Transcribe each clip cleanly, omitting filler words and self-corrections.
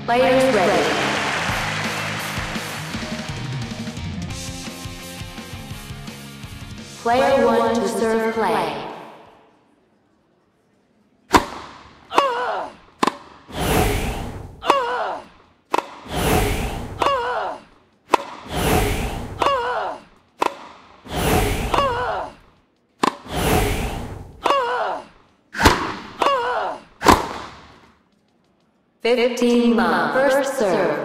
Players ready. Player 1 to serve play. Fifteen love. First serve.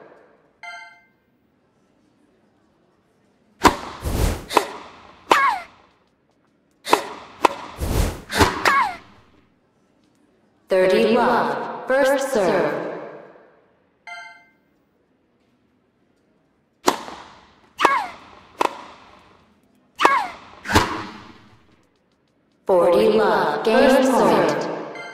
Thirty love. First serve. Forty love. Game point.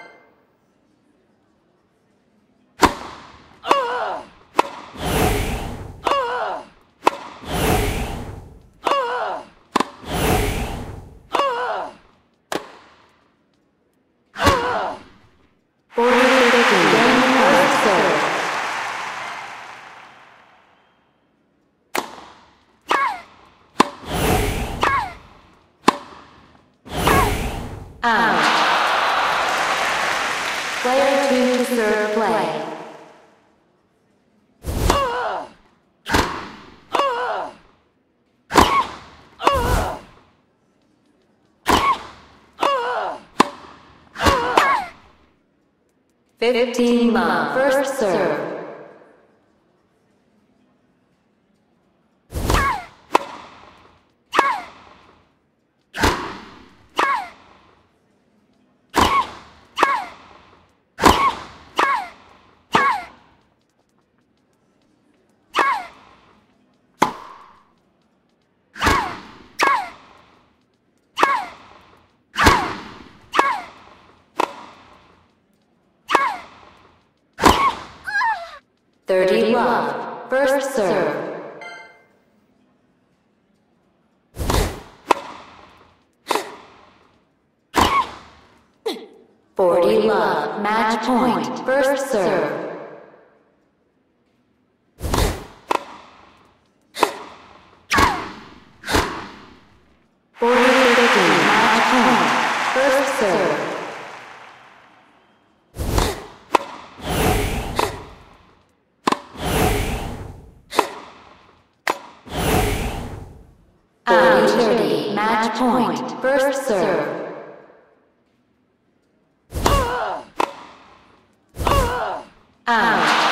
Out. Player 2 to serve play. Fifteen love. First serve. Thirty love. First serve. Forty love. Match point. First serve. Match point. First serve. Match point. First serve. Out.